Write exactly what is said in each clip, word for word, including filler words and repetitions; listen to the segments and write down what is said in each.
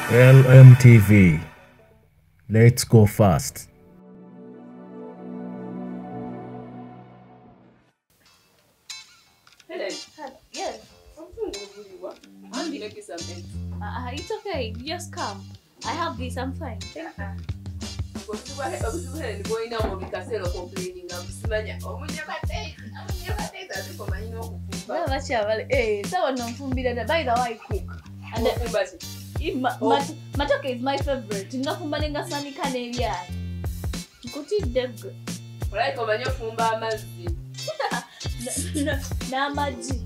L M T V. Let's go fast. Hello. Yes. I'm going to something. Uh, it's okay. Just come. I have this. I'm fine. By the way, I cook. And the matoke is my favorite. Nakumbalenga sani kanevya. Kuti deg. Right, over your fumba mazi. Na maji.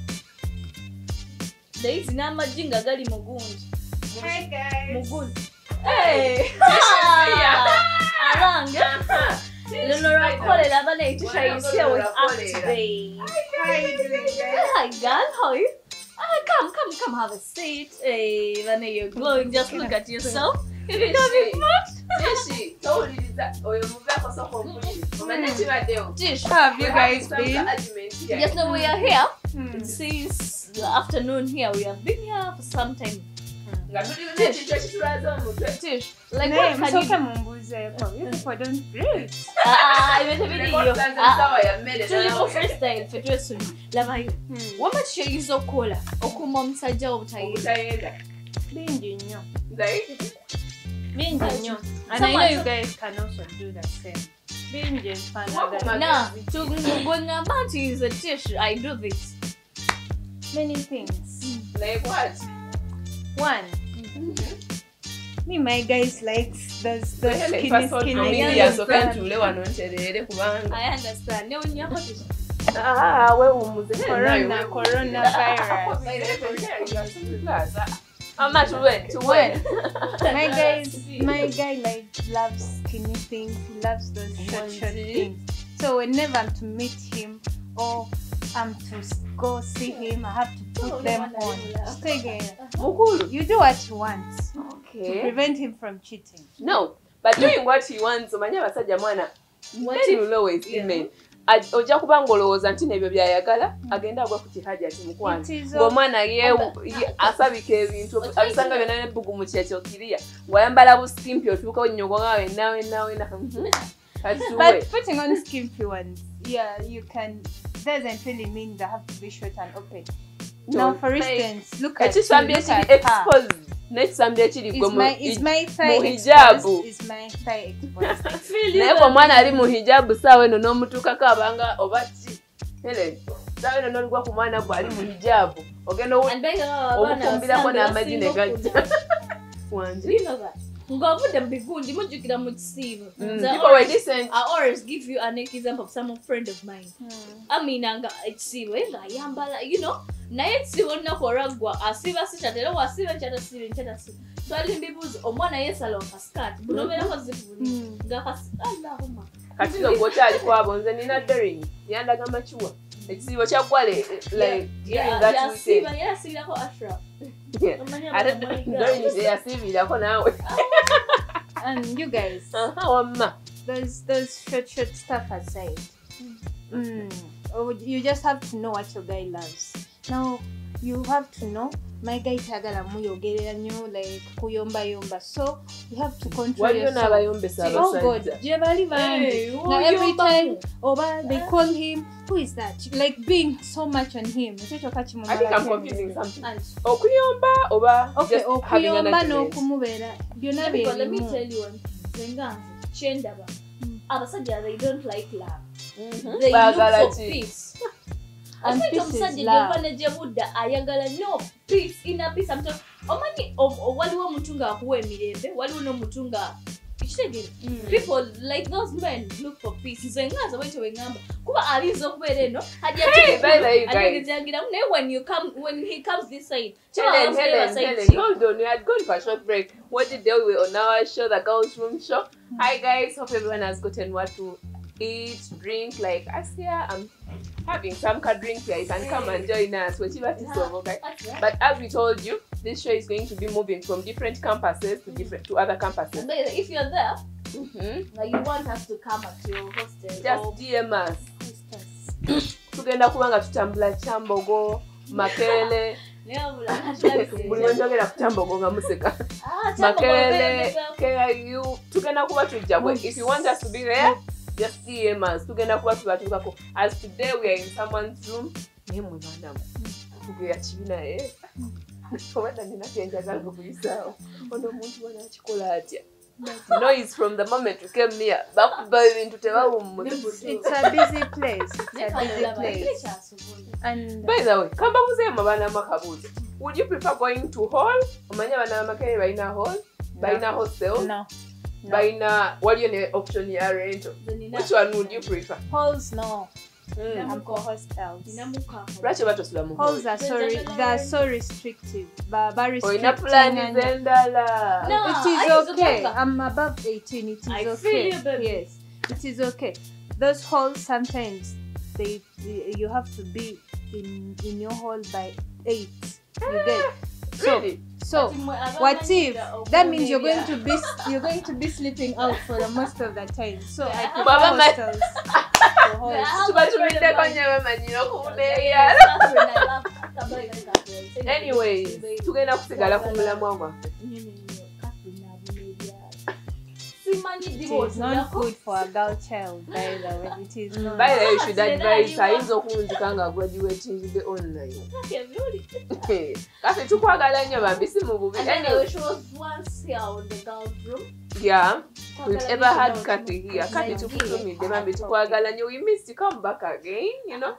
Daizy na maji ngagali mugunji. Hi guys. Mugunji. Hey. Alanga. Lenora Cole Labane to show you here with us today. How are you doing guys? Hi girl, how are you? Ah, come, come, come have a seat. Hey, Vane, you're glowing. Just look at yourself. You don't be Tish, told you that or you move back or something. Tish, How have you guys been? just know we are here. Hmm. Since the afternoon here, we have been here for some time. Tish, Tish, like Name, what so can you come on, Buze. You people don't breathe. Ah, I went a video. Ah, video. tulipo freestyle fetwe suni. Lava hiyo. Wama show izo kola. Okuma msajja obutayi. Bingi nyo. Like, Bingi nyo. And I know you guys can also do the same. Bingi is fun. Nah, to going about is a Tish. I do this. Many things. like what? One. Me, my guys likes those those Like, skinny fast forward skinny. from Yeah, India, yeah, so yeah. can't you let one on today? I understand. Ne unyako Tish. Ah, where we Corona, coronavirus. How much we went? To when? My guys, my guy like loves skinny things. He loves those short, short things. So whenever I'm to meet him or I'm to go see him, I have to put them on. Stay there. Mukulu. You do what you want to Okay. prevent him from cheating. No, but doing what he wants, omanya basajja mwana. What What if- you always email. Ojja kubanga olowooza nti nebyo byayagala agenda agwa ku kihaji ati mukwanzi It is ng'omwana ye asabika ebintu abisanga byonna n'ebbugu mu kyekyo kiriya wayambala buskimpi otuuka onnyogo nga wenna wenna wenna katuwe. But putting on skimpy ones, yeah, you can. Doesn't really mean they have to be short and open. Now, for Like, instance, look at ekisambye you, look ekiri at her. exposed n'ekisambye ekiri Is my is my thigh mu hijabu. exposed? Is my thigh exposed? naye omwana ali mu hijabu saawa eno n'omutuukako abanga oba ki Helen saawa eno n'oligwa ku mwana gwe ali mu hijabu ogenda And by the way, omufumbirako n'amagi ne gajja Do you know that? Ngovude mbigundi mujukira mu kisibo. people were decent. I always give you an example of some friend of mine. Hmm. Aminanga ekisibo nga yambala, you know, naye ekisibo nakoragwa asiba sichatera wasiba chata sibe chata sibe. So alimbibuzi omwana yesala okaskati. Bunomera kozivuni. Nga Allahumma. Kati nga gw'okyali kwabo nze nina dering yandaga machuwa ekisibo kyaggwale like Yeah, yasiba yasibirako Ashraf. ate dering yasiibirako naawe And you guys, aha wamma those those short short stuff aside, mm. oh, you just have to know what your guy loves. Now you have to know my guy tagala muyogerera nnyo like kuyomba yomba, so you have to control waliyo yourself. n'abayombesa Oh God, abasajja je bali bangi. Hey, Now every uyomba. time Oba they call him, who is that? Like being so much on him. Ekyo kati mu I think I'm mabanga confusing something. And Okuyomba oba Okay, just having an okuyomba argument. n'okumubeera byonna because let me birimu. tell you one thing. Zenganze chendaba. Abasajja they don't like love. Mhm. They Baagala look for ki? peace. And Asajja peace is omusajja love. gyempa ne gyebudda ayagala no peace, inner peace. I'm talking. Omanyi o- waliwo omuntu nga akuwa emirembe, waliwo n'omuntu nga kitegere. People like those men look for peace. Zenganze bwekyo wengamba. Kuba aliza okubeera eno hajja Hey, by the way, guys. ategezangiramu naye when you come when he comes this side. Helen, kiba Helen, side Helen, chick. hold on. We had gone for a short break. What did they do on our show, the Girls Room Show? Hi guys, hope everyone has gotten what to eat, drink. Like Asia, I'm having some kind of drink here. You can come and join us. Whatever it is, okay? But as we told you, this show is going to be moving from different campuses to different to other campuses. But if you're there, Mm-hmm. like you want us to come at your hostel. Just or D M us. Tugenda kubanga tutambula Kyambogo, Makerere. Never Buli lwe njogera ku Kyambogo nga museka. Ah, Makelele, K I U, tugenda kuba tujja. If you want us to be there, just D M us. Tugenda kuba tubatukako. As today we are in someone's room, nemwe bana. Tugeya kibina eh. Obadde nina kyenjagala okuyisaawo. Ono omuntu wano akikola atya. Noise from the moment we came here. Bakuba ebintu tebawummuza. It's a busy place. It's a busy place. And by the way, kamba muzeemu abaana makabuuza. Would you prefer going to hall? Omanya abaana makerere balina hall? Balina hostel? no. No. Balina waliyo ne option ya rental. Which one would you prefer? Halls, no. Mm. I'm for hostels. Lwaki batosula mu Halls are so re- they are so restrictive. Ba ba Oyina restricting. plan and- z'endala. No. It I is use okay. Uganda. I'm above eighteen. It is I okay. feel you, baby. Yes, it is okay. Those halls sometimes they, they you have to be in in your hall by eight. You get so Really? so. What if that means you're going to be you're going to be sleeping out for the most of the time? So I prefer Baba, my- hostels. to halls. Tuba tubiddeko nnyo bamanyira okubeera. Anyways, tugenda kusigala ku mulamwa gwaffe. It is not good for a girl child, by the way. It is not. By the way, you should advise ayinza okuwunzika nga graduatingidde online. Kaffe tukwagala nnyo bambi si mu bubi. Anyway, She was once here on the girls' room. yeah, we've ever had Kathy here. Kathy tukutumidde bambi tukwagala nnyo. We missed you. Come back again, you know.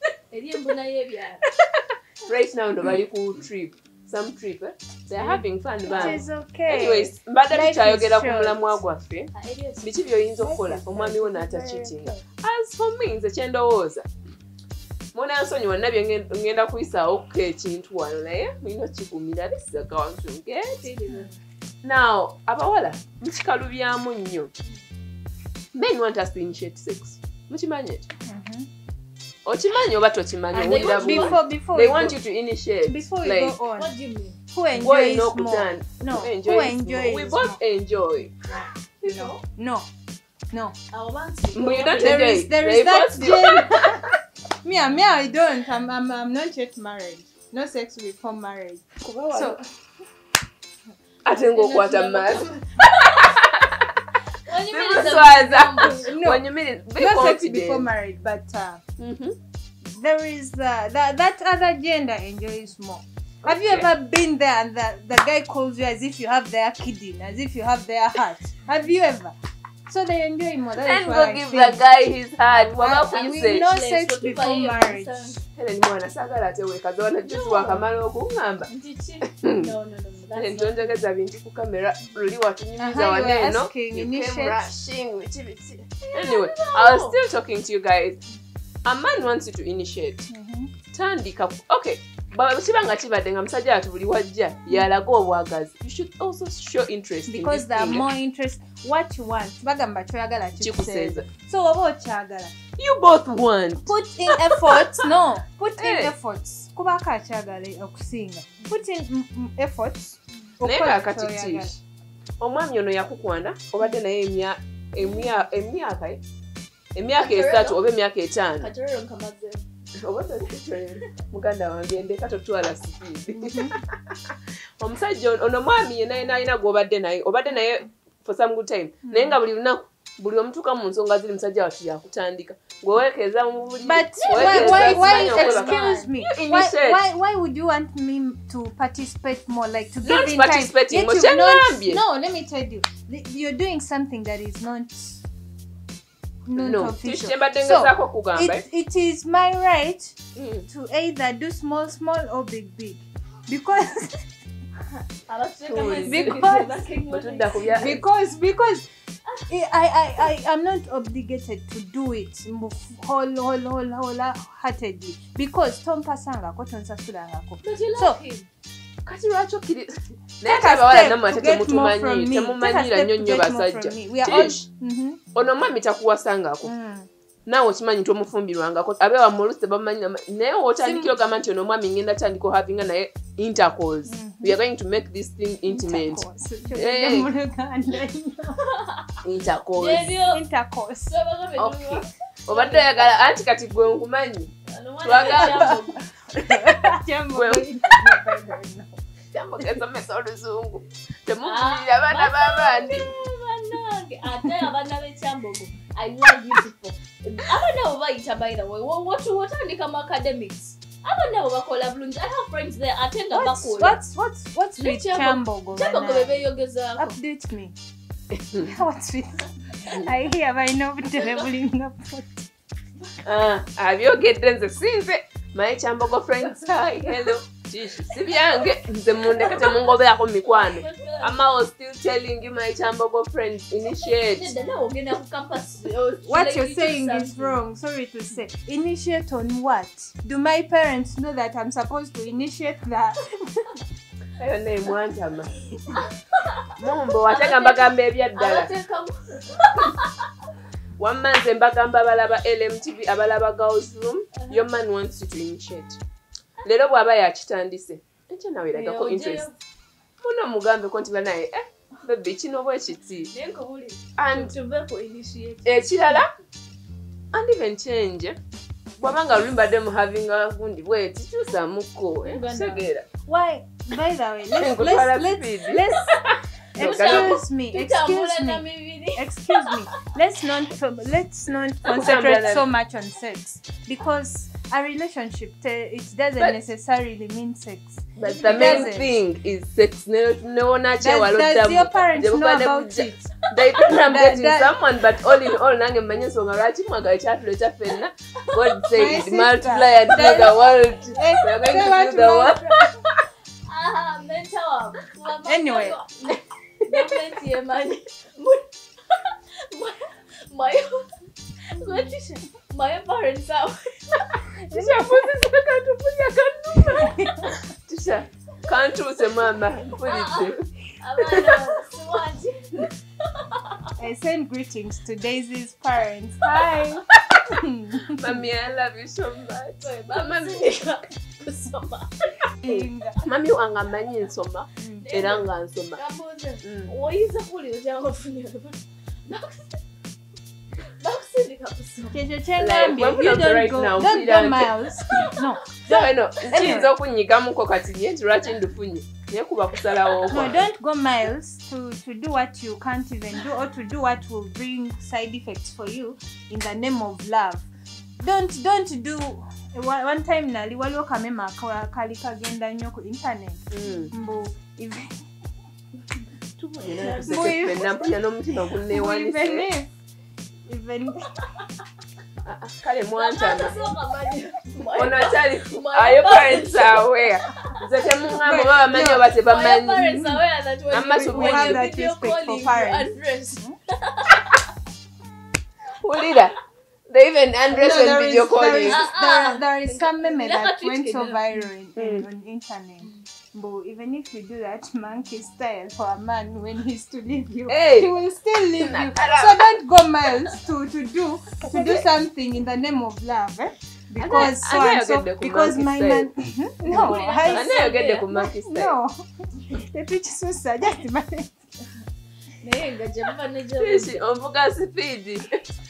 Right now ndo bali ku trip. Some trip, eh? They're having fun, It bambi. is okay. Anyways, mbadde Life tukyayogera is ku short. mulamwa gwaffe. Biki by'oyinza okukola omwami wo n'atakitinga. As for me, nze kyendowooza munansonyiwa nna bye ngenda kuyisaawokuko ekintu wano naye mulina okigumira. This is a girl's room, get? Now, abawala mukikalubyamu nnyo. Men want us to initiate sex. Mukimanyi ekyo? Okimanyi oba tokimanyi? And they Owulira want- bulungi. Before before They we want go, you to initiate. before we like, go on, What do you mean? who boy enjoys no more? kutan. No, Who who enjoys enjoys more? We both more? enjoy. No, no, no. I want But you don't There enjoy. is there They is that both do. gen- me, me, I don't. I'm, I'm, I'm not yet married. No sex before marriage. So Ate ng'okwata mu maaso. When you mean Simuswaza. no, When you mean it, be no sex before confident. marriage, but uh, Mhm. there is uh, that that other gender enjoys more. Have you Okay. ever been there and the, the guy calls you as if you have their kidney, as if you have their heart? Have you ever? So they enjoy more. That And is what go I give think. the guy his heart. Waba And we kuyise. know Let's sex go to before buy you marriage. some- Hele mwana sagala ate weekaze juzi wakamala okuŋŋamba. No, no, no, no. Hele That's not. ntonjageza bintu ku kamera luli watunyumiza Uh-huh, you were waneeno. asking, You initiate. came rushing. Biki biki. Anyway, I was still talking to you guys. A man wants you to initiate. Mhm. Tandika. Okay. Kiba nga kibadde nga musajja ati buli wajja yalaga obwagazi. You should also show interest Because in they this are thing. more interest what you want. Bagamba kyoyagala Kikuseeza. kikuseeza. So oba okyagala. You both want. Put in efforts. No. Put in Hey. efforts. Kubaka akyagala okusinga. Put in mm, mm, efforts. Naye Okola kaakati kyoyagala. Tish, omwami ono yakukwana obadde naye emya- emya- emyaka eh? emyaka esatu oba emyaka etaano. Katorero nkamaze. Oba tolikutrend. Muganda wange ndeka totwala sipiidi. Omusajja ono- ono mwami yenna yenna alina gw'obadde naye obadde naye for some good time naye nga buli lunaku buli omutuuka mu nsonga ziri musajja wattu yakutandika ng'oweekeza mu buliri But why, oweekeza why, why, simanyi okola- excuse me, You why, initiate. why, why would you want me to participate more, like to Not give in time? participating, Yet but you've you're not, ngambye. no, let me tell you, the- you're doing something that is not, not No, official. Tish kyembadde So, ngezaako kugamba eh? it, it is my right Mm. to either do small, small or big, big, because Bwe tudda ku bya- because because I I I I'm not obligated to do it mbu- whole whole whole wholeheartedly because tompasangako tonsasulangako. But you So, love him. Kati lwaki okkiri naye Take a abawala step nammwe to ate get more from temutumanyi me. Take a temumanyira step nnyo to nnyo get more basajja. from me. We are all. Tish, Mhm. ono mwami takuwasangako Mm. naawe okimanyi nti omufumbirwangako abe wammwe oluusi tebamumanyi naye otandikira ogamba nti ono mwami ngenda tandika havinga naye intercourse. We are going to make this thing intimate. Intercourse. Hey. Mu Luganda, Intercourse. Ebyo intercourse. baba Okay. Obadde oyagala anti kati gwe nkumanyi. Twagala. Jambo. Well- Chambogo esomesa oluzungu. Temubulira abaana b'abandi. Banange, ate abaana b'Ekyambogo. I love you people. Abaana bo bayita by the way. What what andika mu academics? Abaana bo bakola bulungi. I have friends there attend abakola. What's what's what's with Chambogo? Chambogo bebeyogezaako. Update me. What's with I hear by no telebuling up. Ah, abyogedde nze sinze. My Chambogo friends, hi, hello. Tish, sibyange nze munde kate mungobeako mikwano. Ama was still telling you my Chambogo friends initiate. What you're saying is wrong. Sorry to say. Initiate on what? Do my parents know that I'm supposed to initiate that? Ayo name wantama. Mumbo wateka mbagamba ebyaddala. One man say mbagamba balaba L M T V abalaba girls room. Your man wants you to initiate. Lero bwaba yakitandise. Eche nawe lagako interest. Muno mugambe kontibala naye eh baby kino bwe kiti. Nenko buli. And to be ko initiate. Ekirala and even change. Bwabanga lulimba them having a gundi bwe tichusa muko eh segera. Why? By the way, let's let's let's, let's excuse me, excuse me, excuse me. Let's not let's not concentrate so much on sex because a relationship it doesn't but, necessarily mean sex. But the it main doesn't. thing is sex. No, no one does, does your parents know about it? They don't have getting someone, but all in all, nange manye so ngarachi mwaga chatu cha fenna. God said multiply and fill the world. We are going to fill the world. Ah, mental. Anyway. My my parents are Tisha pusi kantu punya kantu. Tisha kantu se mama pulite. I send greetings to Daisy's parents. Hi. Mommy, I love you so much. Mommy, kusoma. Mami wangamanyi nsoma era nga nsoma. Oyiza kuli ojanga kufunya. You don't go, don't go miles. No. No, no. Nchizo kunyigamuko kati nyetu rachi ndufunye. Nyekuba kusalawo. No, don't go miles to to do what you can't even do or to do what will bring side effects for you in the name of love. Don't don't do one time nali waliwo kamema kali kagenda nnyo ku internet. Mbu even even kale mwantana ono chali ayo parents are aware zete mungamo baba manyo bate bamanyi parents are aware that when Amma you have that respect for parents. Ulida they even undress no, and video is, calling. There is, there, there is some meme that went so viral in, in, on internet. But even if you do that monkey style for a man when he's to leave you, hey. he will still leave you. So don't go miles to, to do to do something in the name of love, eh? Because so and so because my man no, I know get the monkey style. No. The picture so sad. Just imagine. Nenga jamba nejo. She omvuga speed.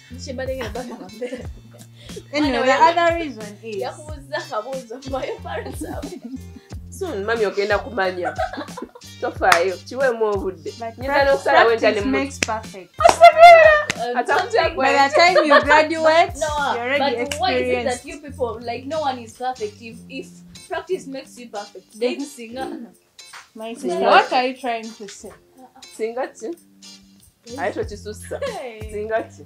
Anyway, the other reason is yakubuza kabuza my parents are soon mami okenda kumanya tofayo chiwemu obudde nyinza nokusala wenta ne makes perfect. By the time you graduate no, you're already but experienced. Why is it that you people like no one is perfect? If if practice makes you perfect, then singer. My sister, what are you trying to say? Singati aitwa chisusa singati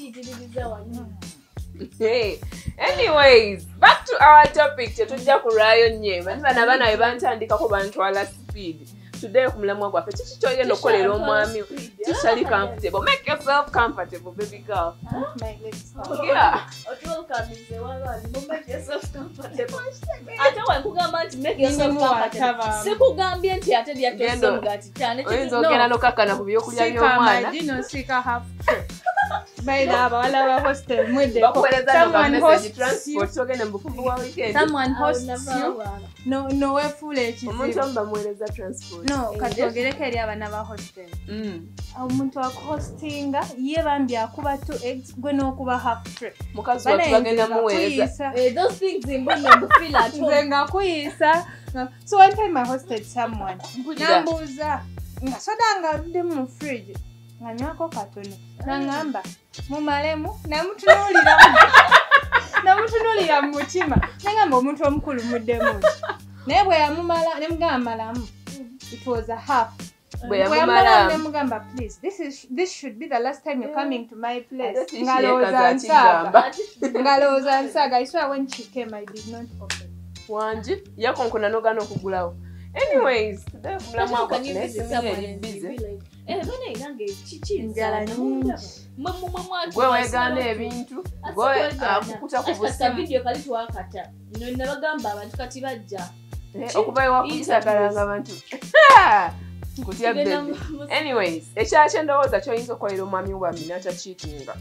hey. Anyways, back to our topic. Tetujja kulayo nye bani bana bana ebantandika ko bantwala speed. Today kumulamwa gwafe chichi choyenda okolera omwami tishali comfortable. Make yourself comfortable, baby girl. My legs. Yeah. Welcome is the one one. Make yourself comfortable. Ate wankugamba nti make yourself comfortable. Sikugambye nti ate bya kesonga ati cyane kino. Oyinza ogenda nokakana ku byokulya by'omwana. Sika half trip. By the abawala ba hostel mwede. Bakueleza Someone message hosts you. transport sogenda mbufumbu wa weekend. Someone hosts you. No, no we fule ekizibu. Omuntu amba mueleza transport. No, katwogereko eri abana ba hostel. Mm. Omuntu akuhostinga ye bambi akuba two eggs gwe n'okuba half tray. Mukazi watu bagenda mueleza. Eh, those things imbona mbufila at home. Nze nga kuyisa. So one time I hosted someone. Nambuuza nga soda nga aludde mu fridge. Nga nywako katono. Nangamba mumalemu namutunuulira namutunuulira mu mutima. Nangamba omuntu omukulu muddemu. Naye bwe yamumala ne mugamba malamu. It was a half. Bwe yamumala ne mugamba please this is this should be the last time you're coming to my place. Ngalooza nsaaga. Ngalooza nsaaga. I swear when she came I did not open. Wanji yakonkona nogana okugulawo. Anyways, today mulamu How ako can you visit someone and be busy. like, eh, bana inange chichi Njala nyingi. Mama mama Gwe weegana ebintu, gwe akukuta ku Asa busimu. video kali twakata. No nabagamba abantu kati bajja. Okuva ewakuyisagalanga abantu. Kutya baby. Anyways, ekyakye ndowooza ky'oyinza okukolera omwami wambi n'atakiitinga.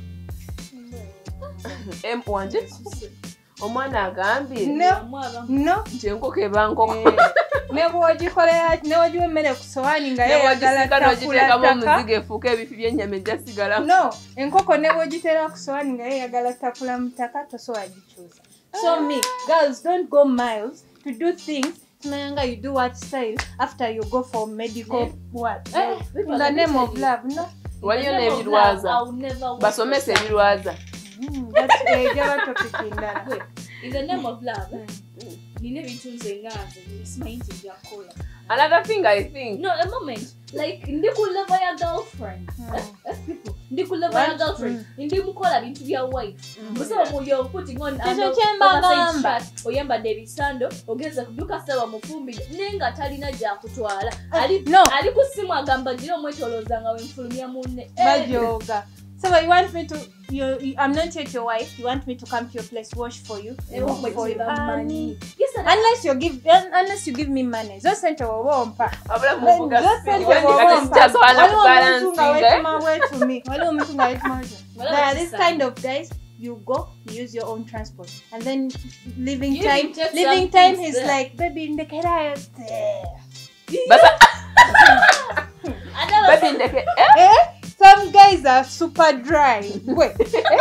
Em wanje omwana agambye No, no. nti enkoko eba nkoko. Ne bw'ogikolera ne wagiwa emmere ku sowaani nga yeeyagala Newagisika n'ogiteekamu takula omuzigo efuuka ebifi by'ennyama ejjasigala. no enkoko ne bw'ogiteera ku sowaani nga yeeyagala takula mu ttaka tosobola gikyusa. So me, girls, don't go miles to do things Mayanga, you do what style after you go for medical Yeah. what? Eh, In the name of love, no? Waliyo n'ebirwaza. I'll never Basomesa ebirwaza. Mm, that's a java topic in that. Wait, in the name of love, nine ebintu nze ngaze simanyi byakola. Another thing I think. No, a moment. Like ndikulava ya girlfriend. Eh, eh, people. Ndikulava ya girlfriend. Ndimukola bintu bya wife. Musaba mu you're putting on Ekyo kyembagamba. Oyambadde ebisando, ogeza kuduka saba mufumbi. Nenga talina gya kutwala. Ali No. ali kusimu agamba gira omwetolooza nga wenfulumya munne. Bajoga. So you want me to you, you I'm not yet your wife. You want me to come to your place, wash for you, Eh, cook wait, for you. without money. Yes, and Unless you give un- unless you give me money. Zo sente wompa. Abula muvuga. Zo sente Wandi kati sikyasobola Waliwo kubalansinga. omuntu nga wetuma wetu me. Waliwo omuntu nga wetuma wetu. Waliwo There are this omusana. kind of guys. You go, you use your own transport, and then living You time, even take living some time things is there. like, baby, in the there. Basa Another baby ndeke. Eh? Eh? Some guys are super dry. Wait.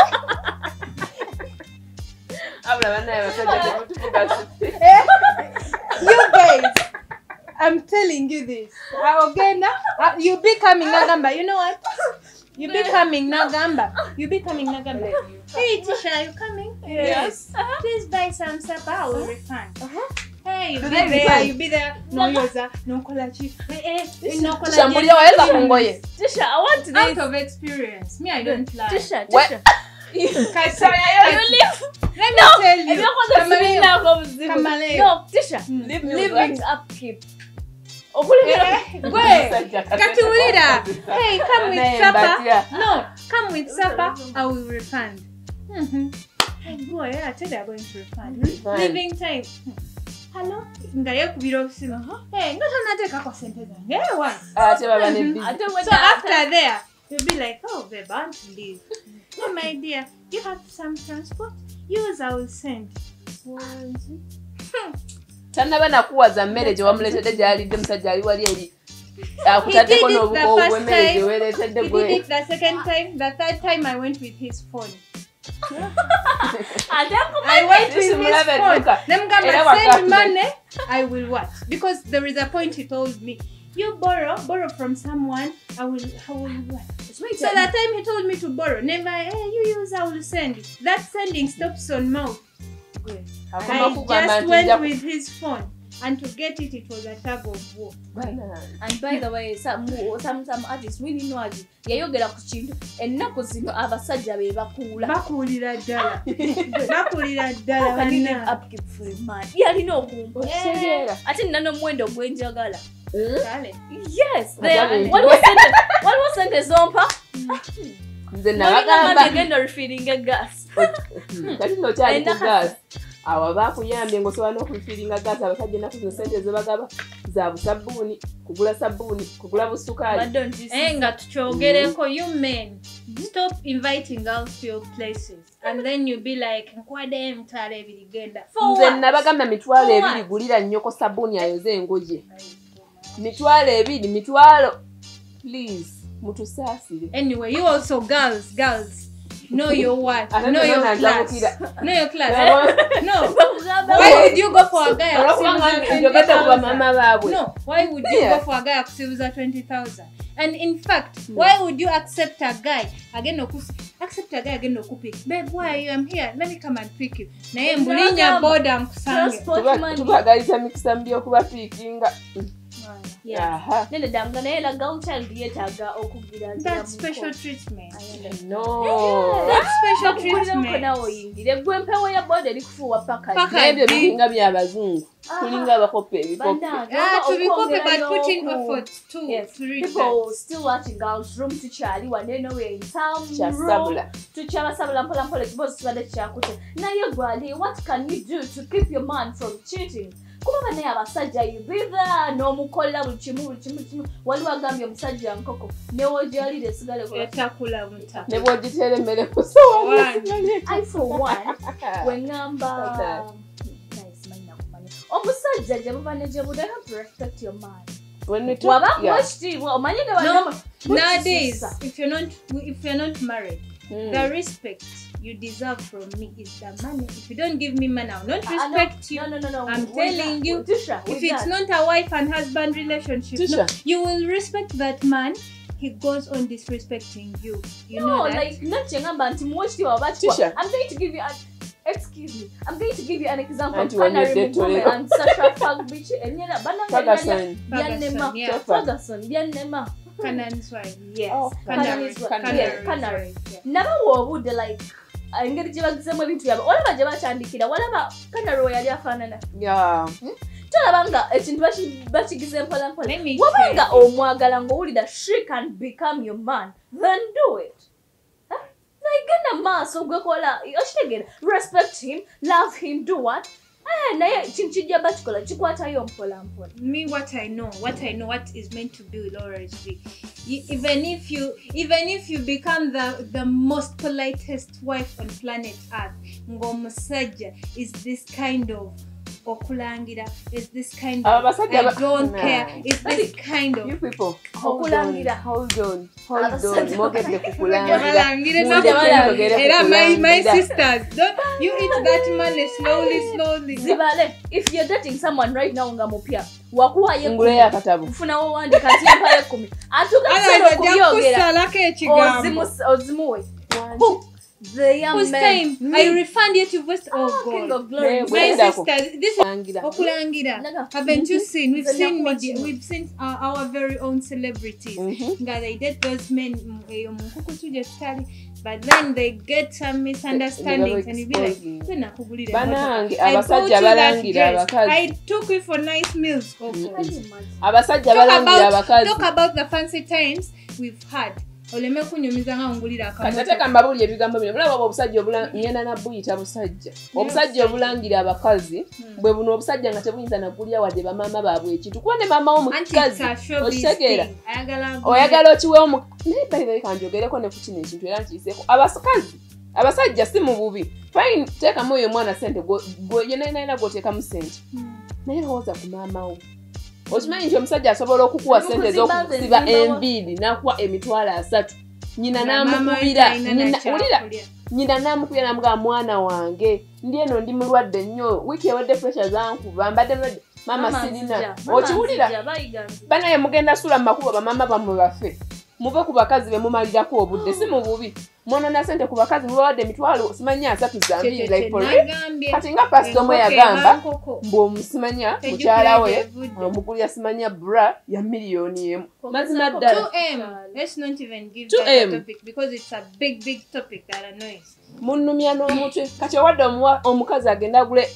Abula banaye basajja temutuvuga. Eh? You guys, I'm telling you this. Uh, again, uh, you be coming Nagamba. You know what? You be coming Nagamba. You be coming Nagamba. Hey, Tisha, are you coming? Yes. Please buy some supper. I will refund. Uh-huh. Hey, you Do be they there. refund? You be there. No yoza. No kolachi. Eh, eh. No kolachi. Shambulia waweza kungoye. Tisha, I want this. Out of experience. Me, I don't lie. Tisha, What? Tisha. Kasi- You live. Let me No, tell if you. you're going to Kamaleo. see now, come see. Kamaleo. No, Tisha. Leave me Live with with what? upkeep. Eh, Gwe, Katuulira. Hey, come with Naye supper. mbatia. No, come with supper. I will refund. Mm-hmm. Hey, boy, I tell you I'm going to refund. Refund. Living time. Hello? Nga yekubira obusimu. Hey, nga tonateekako sente zange. Hey, what? Ate baba ne busy. I don't want So after there, you'll be like, oh, babe, I want to leave. Oh, my dear, you have some transport? Use, I will send. Tannaba nakuwaza mmere gye wamuleetedde gy'alidde musajja ali wali eri. He did Akutaddeko it the n'obukowo first bw'emmere gye time. weereetedde He gwe. did it the second time. The third time, I went with his phone. I went with his Simulabe phone. edduka. Era Nemgamba wakati. send money, I will what? Because there is a point he told me, you borrow, borrow from someone, I will, I will what? So that time he told me to borrow, never, hey, you use, I will send. That sending stops on mouth. Akoma I kugamba just nti went nja- with his phone. And to get it, it was a tug of war. And by the way, some some some artists really know it. Yayogera ku kintu ennaku zino abasajja be bakuula. Bakuulira ddala. Bakuulira ddala I need banna. upkeep for a man. Yalina okumpa. Okitegeera. Ate nina n'omuwendo gwenjagala. Kale. Yes, Oba there. bintu. Waliwo sente waliwo sente zompa. Nze Nolina nabagamba. mani agenda refilling a gas. Kati nno kyali ku gas. awo bakuyambye ng'osobola n'okufiiringa gaza abasajja ennaku zino sente ze bagaba za busabbuuni kugula sabbuuni kugula busukaali Eh, nga tukyogereko, you men, stop inviting girls to your places and then you be like nkwade emitwalo ebiri genda nze nabagamba mitwalo ebiri gulira nnyoko sabbuuni ayoze engoye mitwalo ebiri mitwalo please mutusaasire. Anyway, you also girls girls know your worth, know your class, know your class. No, why would you go for a guy no why would you go for a guy akusibuza twenty thousand? And in fact, why would you accept a guy again okusi accept a guy again okupi babe, why are you? I'm here, let me come and pick you. Naye mbulinya boda mkusange tubagaliza mikisa mbi okuba piikinga. Yeah. Nene damga na ela girl child yetaga okugira that's special treatment. No, that's special treatment. Nawo yingire gwe mpewo ya bode likufuwa paka ebyo bihinga bya bazungu kulinga abakope ebikope. Ah, to be cope but put in effort too. Yes, people that. Still watching girls room to Charlie when they know we're in town. Chasabula To Chava Sabula Pola Pola boss to the Chakute. Now you Gwali, what can you do to keep your man from cheating? Kuba ne abasajja yibira no mukola buchimu buchimu chimu waliwo agambye omusajja nkoko ne wojali de sigale ko etakula muta ne bojitere mere kusowa I for one when number nice mind nakumanya omusajja je muvane je buda have to respect your man when we talk waba mushti omanye ne wano nowadays if you're not if you're not married mm. the respect you deserve from me is the money. If you don't give me money, I will not respect you. No, no, no, no. I'm telling you, Tisha, if it's that? not a wife and husband relationship, no, you will respect that man. He goes on disrespecting you. You no, know that? like not chengamba nti mwochi wa batu. I'm going to give you an excuse me. I'm going to give you an example. Canary Mugome and Sasha Fagbichi and Yena Ferguson. Bianema. Ferguson. Bianema. Canary wife. Yes. Oh, Canary. Canary. Canary. Never would like. Engeri gye bagizeemu ebintu byabwe olaba gye bakyandikira walaba Canary yali afaanana tolaba nga ekintu bakigize mpola mpola wabanga omwagala ng'owulira she can become your man then do it naigenda maaso gwekola okitegeera respect him love him do what naye kintu kijja bakikola kikwatayo mpola mpola. Me what I know what I know what is meant to be will always be. Even if you even if you become the the most politest wife on planet Earth, ngomusajja is this kind of okulangira is this kind of I don't care is this kind of you people okulangira hold on hold on mogedde kukulangira era my my sisters don't you eat that money slowly slowly zibale if you're dating someone right now nga mupya wakuwaye ngule ya katabu ufuna wo wandi kati mpaye kumi atuka sero kubyogera ozimu ozimuwe the young whose man time I refund yet you waste oh, oh King God of Glory. My sisters this is okulangira haven't you seen we've seen media, we've seen uh, our very own celebrities nga they date those men mukuku tuje tutali but then they get some misunderstandings and you be like tena kugulira banange abasajja balangira abakazi I took you for nice meals oh God abasajja balangira abakazi talk about the fancy times we've had oleme kunyumiza nga ngulira akamoto kati ate kambabuli ebigambo bino mulaba obusajja obula nyenda na buyita busajja obusajja obulangira abakazi bwe buno obusajja nga tebuyinza nagulira wadde bamama baabwe ekintu kuba ne mama wo mukazi okitegeera oyagala okiwewo mu naye bayibayi kanjogereko ne ku kino ekintu era nkiyiseeko abakazi abasajja si mu bubi fine teekamu oyo omwana sente yenayina gw'oteekamu sente naye lowooza ku maama wo okimanyi nti omusajja asobola okukuwa sente z'okusiba enviiri n'akuwa emitwalo asatu nyina n'amukubira nyina n'amukubira n'amugamba mwana wange ndi eno ndi mulwadde nnyo wiiki ewedde pressure zankuba mbadde mulwadde maama sirina okiwulira banaye mugenda sula mu makubo bamama bammwe bafe muve ku bakazi be mumalirako obudde si mu bubi mwonoona sente ku bakazi mubawadde emitwalo simanya asatu zambiiri kati nga pasito omwe yagamba mbw'omusimanya mukyala we omugulira simanya bra ya miliyoni emu mazima ddala munnumya n'omutwe kati owadde omukazi agenda agule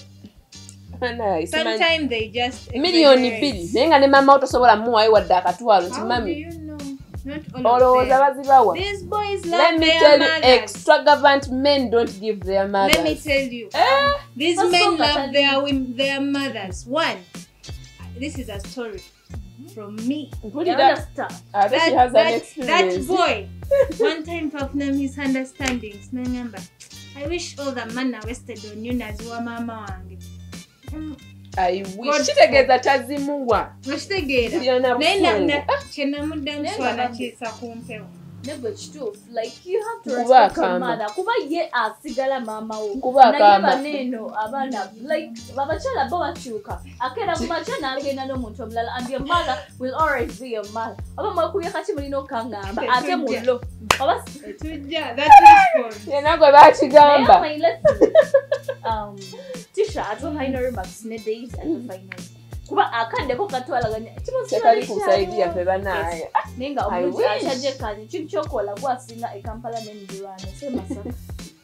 miliyoni bbiri naye nga ne maama wo tosobola mumuwayo wadde akatwalo nti mami Not all olowooza of them. bazibawa. These boys love Let me their tell you, mothers. extravagant men don't give their mothers. Let me tell you. Eh? These That's men so love much their women, their mothers. One, this is a story from me. Put You it up. understand? I bet she That, has an that, experience. that boy, one time twafuna misunderstandings. Remember, I wish all the man are wasted on you naziwa mama wange. Mm, I God wish. Kitegeeza tazimuwa. Okitegeera. Byonna Naye na- busungu. na- kye namuddamu Naye swala nga- kiisa kumpewo. Never kituufu. Like you have to Kuba respect your akamba. mother. Kuba ye asigala mama wo. Kuba Naye akamba. baneeno abaana like abakyala bo bakyuka. Akeera mu makya n'agenda n'omuntu omulala and your mother will always be your mother. Oba mwekubye kaki mulina okangamba ate mullo. Oba Tujja, that's response. Yena gwe bakigamba. naye let's um Tisha atohaino remarks ne days and finals. Kuba akaddeko katwalaganya Tekali kusaidia ffe banaye. nenga I omuntu wish. akyajekanye kintu kyokola gwasinga e Kampala n'emiriraano semasaka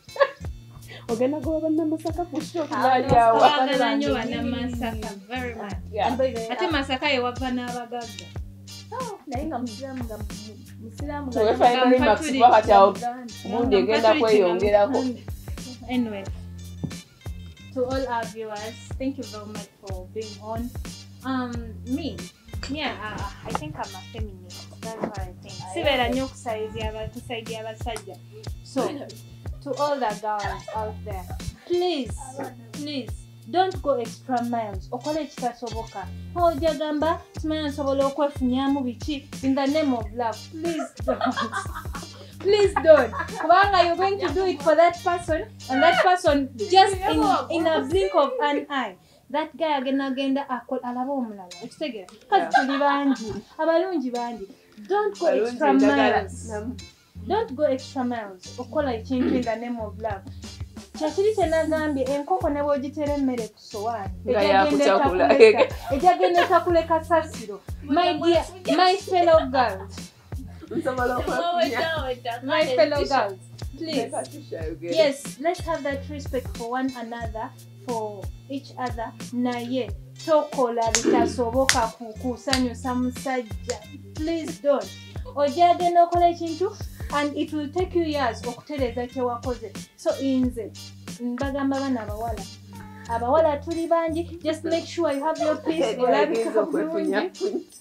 Ogenda goba bannamasaka ku show Ah, bali awo. Twagala nnyo bannamasaka, very much. Yeah. And by the way, Ate Masaka ye wava n'abagagga. oh, naye nga musiraamu nga musiraamu So we find remarks kuba kati awo gundi egenda kweyongerako. Anyway, to all our viewers, thank you very much for being on. Um, me, yeah, uh, I think I'm a feminist. That's what I think. Sibera nnyo okusaidia abantu, kusaidia abasajja. So, to all the girls out there, please, please, don't go extra miles. Okole ekitasoboka. Ojja gamba tumanya nsobola okwefunyamu biki in the name of love. Please don't. Please don't. Kubanga you're going to do it for that person, and that person just in, in a blink of an eye. That guy agenda agenda akol alaba omulala. Ekitegeera. Kati tuli bangi. Abalungi bangi. Don't go extra miles. Don't go extra miles. Okola ekintu in the name of love. Kyakiri kyenagambye enkoko ne bw'ogitera emmere ku sowaani ejagenda etakuleka sasiro. My dear, my fellow girls, my fellow girls, please, yes, let's have that respect for one another, for each other. Naye tokola bitasoboka kusanyusa musajja. Please don't. Ojja agenda okola ekintu and it will take you years okutereeza kyewakoze. So nze mbagamba bana abawala abawala tuli bangi, just make sure you have your peace. Olabika bulungi.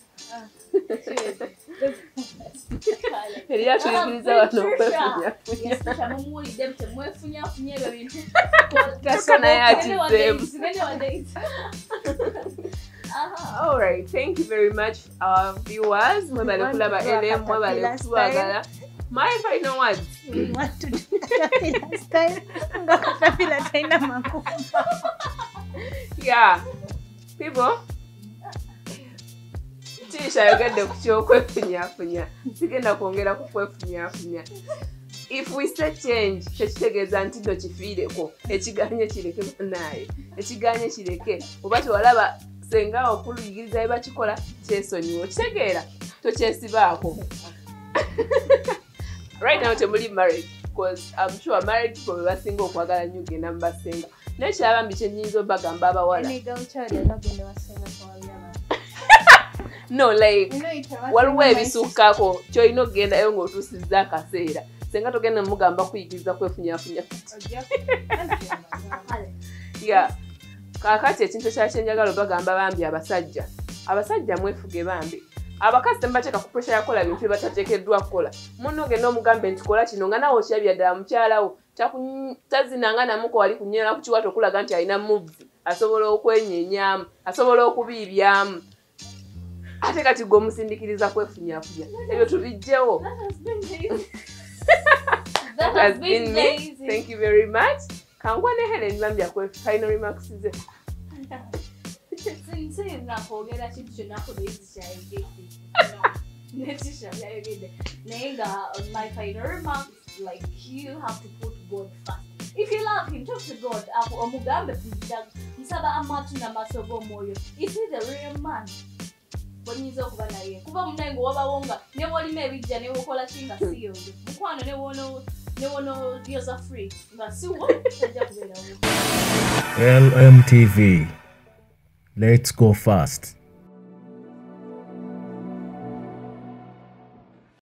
Eriya tuyigiriza wano okwefunyafunya. Tisha mumuwulidde temwefunyafunya ebyo bintu Taka naye akizeemu. Sigende wa dates. Aha. All right, thank you very much, our viewers. Mwebale kulaba L M, mwebale kutwagala. My final words. We want to do caterpillar style. Nga caterpillar taina makumba. Yeah, people. Tisha yogedde ku kyokwefunyafunya. Sigenda kwongera ku kwefunyafunya. If we say change, kyekitegeeza nti no kifiireko. Ekiganye kireke banaye. Ekiganye kireke. Oba tewalaba senga okuluyigiriza bye bakikola kyesonyiwa. Okitegeera tokyesibaako. Right now temuli married because I'm sure married people basinga okwagala nnyo genda mu basenga. Naye kyabambi kyennyinza obagamba abawala. No, like waliwo ebisukkako kyolina okugendayo ng'otuusizza akaseera. Senga togenda mugamba kuyigiriza kwefunyafunya. Yeah. Kaakati ekintu ekyakyenjagala obagamba bambi abasajja. Abasajja mwefuge bambi. Abakazi tembateeka ku pressure yakola bintu bye batateekeddwa kukola. Munno ogenda omugambe nti kola kino nga nawe okyabya ddala mukyalawo tazinanga namuko wali kunyeera ku kiwato okulaga nti alina moves, asobola okwenyenyaamu, asobola okubiibyamu. Ate kati gwe omusindikiriza kwefunyafunya. Ebyo tubijjewo. That has been me. Thank you very much. Kangwa ne Helen bambya kwe final remarks ze. Since nakwogera kintu kyonna ku Daizy kyayogedde. Netisha yayogedde. Naye nga my final remarks, like you have to put God first. If you love him, talk to God. Omugambe nsaba amatu n'amaaso g'omwoyo. Is he the real man? Bonyinza okuba naye. Kuba munaye ng'owabawo nga ne bw'olima ebijja ne bw'okola ki nga si yoyo. Mukwano ne bw'ono ne bw'ono yoza free nga si wo tajja kubeerawo. L M T V. Let's go fast.